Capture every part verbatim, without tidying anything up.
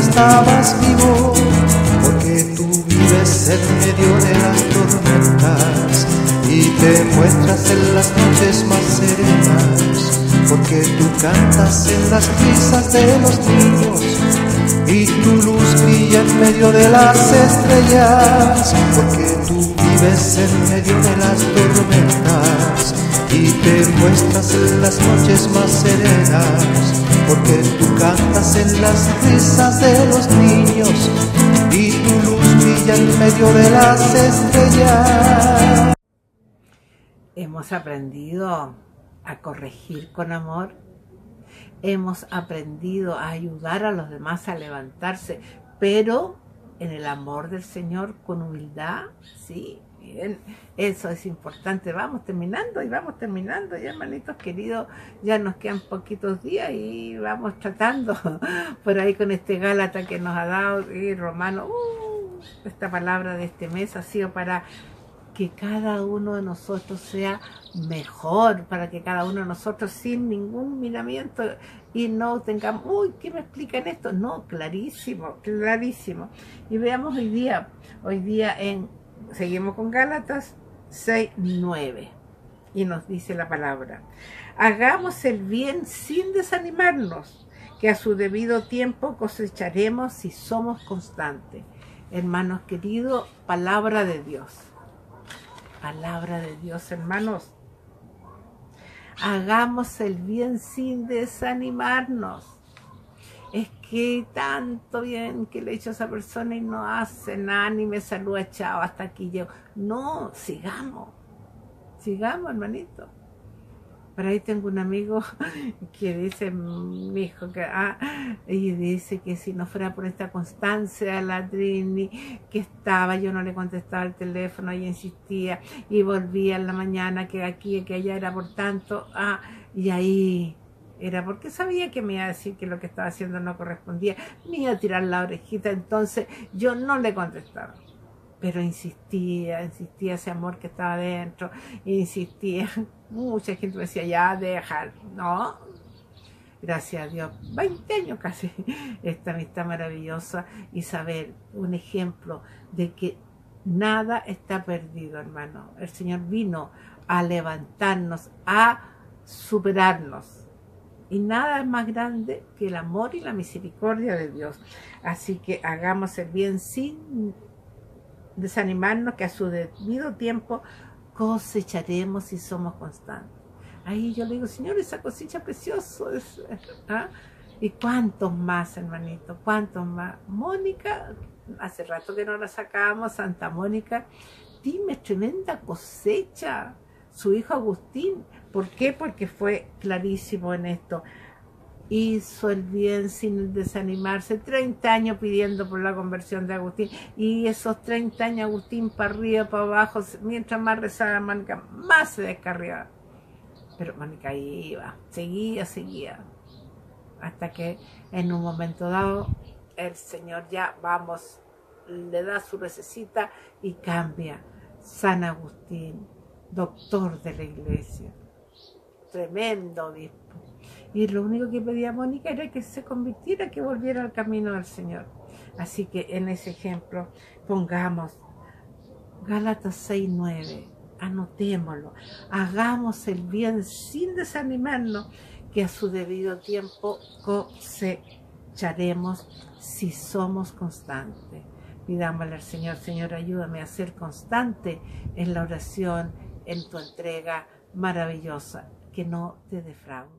estabas vivo, porque tú vives en medio de las tormentas y te muestras en las noches más serenas, porque tú cantas en las risas de los niños y tu luz brilla en medio de las estrellas, porque tú vives en medio de las tormentas y te muestras en las noches más serenas, porque tú cantas en las risas de los niños y tu luz brilla en medio de las estrellas. Hemos aprendido a corregir con amor, hemos aprendido a ayudar a los demás a levantarse, pero en el amor del Señor, con humildad, sí, bien, eso es importante. Vamos terminando y vamos terminando, ya hermanitos queridos, ya nos quedan poquitos días y vamos tratando por ahí con este Gálata que nos ha dado, y Romano, uh, esta palabra de este mes ha sido para que cada uno de nosotros sea mejor, para que cada uno de nosotros sin ningún miramiento y no tengamos, uy, ¿qué me explican esto? No, clarísimo, clarísimo. Y veamos hoy día, hoy día en, seguimos con Gálatas seis, nueve, y nos dice la palabra: hagamos el bien sin desanimarnos, que a su debido tiempo cosecharemos si somos constantes. Hermanos queridos, palabra de Dios. Palabra de Dios, hermanos. Hagamos el bien sin desanimarnos. Es que tanto bien que le he hecho a esa persona y no hace nada, ni me saluda, chao, hasta aquí llego. No, sigamos. Sigamos, hermanito. Por ahí tengo un amigo que dice, mi hijo, que, ah, y dice que si no fuera por esta constancia, la Trini, que estaba, yo no le contestaba el teléfono y insistía, y volvía en la mañana, que aquí, que allá era por tanto, ah, y ahí era porque sabía que me iba a decir que lo que estaba haciendo no correspondía, me iba a tirar la orejita, entonces yo no le contestaba. Pero insistía, insistía ese amor que estaba dentro, insistía. Mucha gente me decía, ya, dejar. No, gracias a Dios, veinte años casi, esta amistad maravillosa, y saber, un ejemplo de que nada está perdido, hermano. El Señor vino a levantarnos, a superarnos. Y nada es más grande que el amor y la misericordia de Dios. Así que hagamos el bien sin desanimarnos, que a su debido tiempo cosecharemos si somos constantes. Ahí yo le digo, Señor, esa cosecha preciosa es, ¿ah? ¿Y cuántos más, hermanito? ¿Cuántos más? Mónica, hace rato que no la sacábamos, Santa Mónica, dime, tremenda cosecha. Su hijo Agustín, ¿por qué? Porque fue clarísimo en esto. Hizo el bien sin desanimarse, treinta años pidiendo por la conversión de Agustín, y esos treinta años Agustín para arriba, para abajo, mientras más rezaba Mónica, más se descarriaba. Pero Mónica iba, seguía, seguía, hasta que en un momento dado el Señor ya, vamos, le da su rececita y cambia. San Agustín, doctor de la iglesia, tremendo obispo. Y lo único que pedía Mónica era que se convirtiera, que volviera al camino del Señor. Así que en ese ejemplo pongamos Gálatas seis, nueve, anotémoslo. Hagamos el bien sin desanimarnos, que a su debido tiempo cosecharemos si somos constantes. Pidámosle al Señor, Señor, ayúdame a ser constante en la oración, en tu entrega maravillosa, que no te defraude.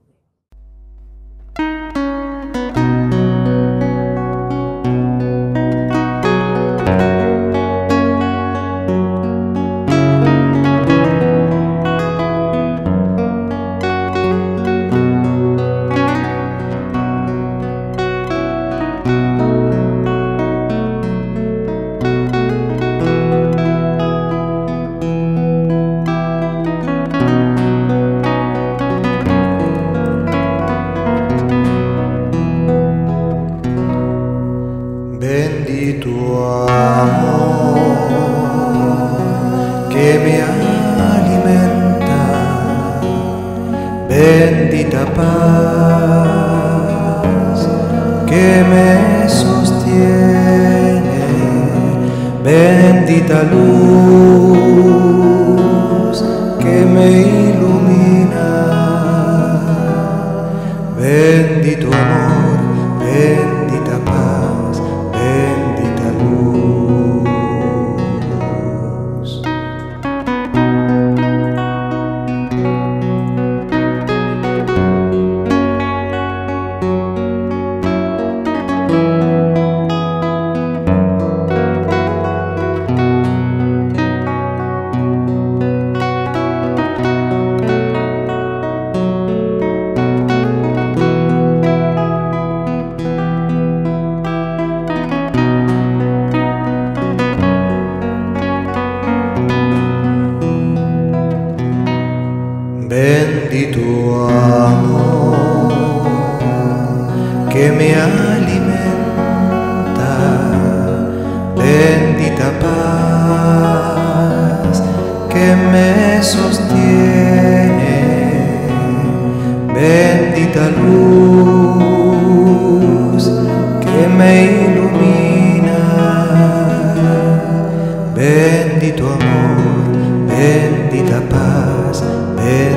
Bendito amor que me alimenta, bendita paz que me sostiene. sostiene, bendita luz que me ilumina, bendito amor, bendita paz, bendita luz. Bendito amor que me alimenta, bendita paz que me sostiene, bendita luz que me ilumina, bendito amor, bendita paz, bendita